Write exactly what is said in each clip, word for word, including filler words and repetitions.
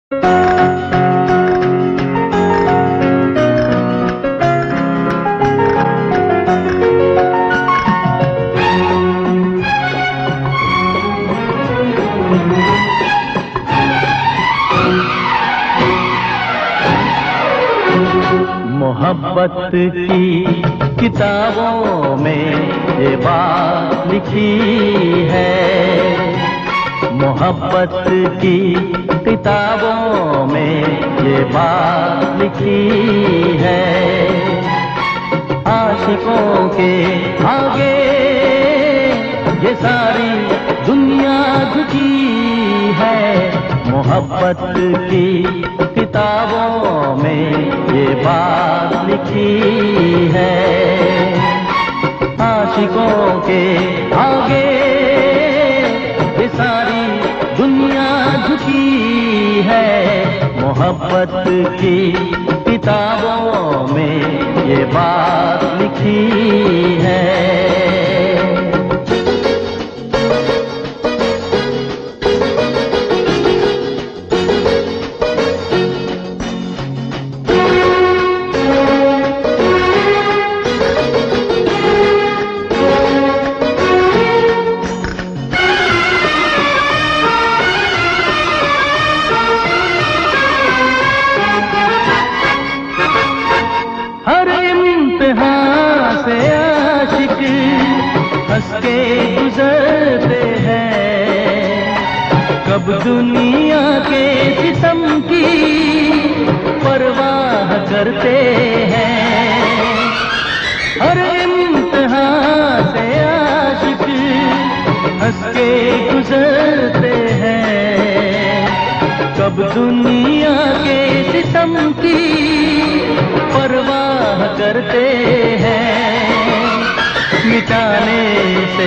मोहब्बत की किताबों में ये बात लिखी है। मोहब्बत की किताबों में ये बात लिखी है। आशिकों के आगे ये सारी दुनिया झुकी है। मोहब्बत की किताबों में ये बात लिखी है। आशिकों के आगे ये सारी दुनिया झुकी है। मोहब्बत की किताबों में ये बात लिखी है। हंस के गुजरते हैं, कब दुनिया के सितम की परवाह करते हैं। हर इम्तिहान से आशिक हंस के गुजरते हैं, कब दुनिया के सितम की परवाह करते हैं। मिटाने से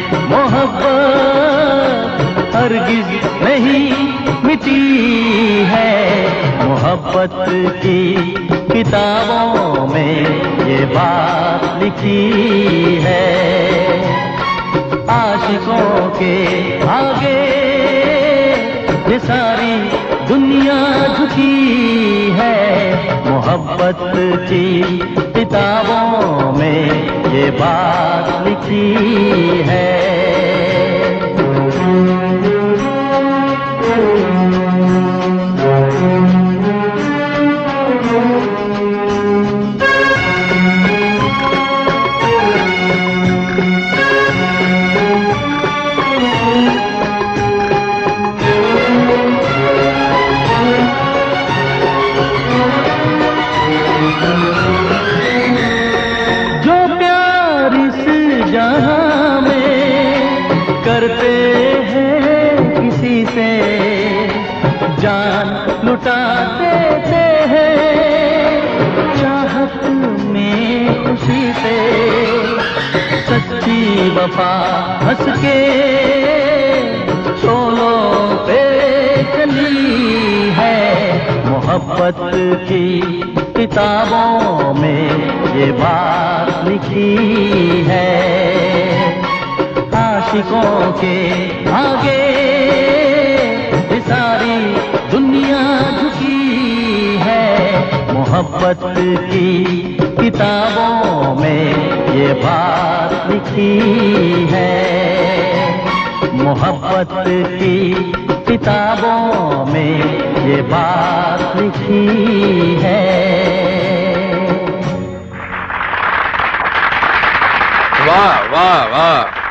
मोहब्बत हरगिज नहीं मिटी है। मोहब्बत की किताबों में ये बात लिखी है। आशिकों के आगे ये सारी दुनिया झुकी है। मोहब्बत की किताबों में ये बात लिखी है। जहाँ में करते हैं किसी से जान लुटा देते हैं। चाहत में खुशी से सच्ची वफा हंस के शोलों पे चली है। मोहब्बत की किताबों में ये बात लिखी है। आशिकों के आगे ये सारी दुनिया झुकी है। मोहब्बत की किताबों में ये बात लिखी है। मोहब्बत की किताबों में ये बात लिखी है। वाह वाह वाह।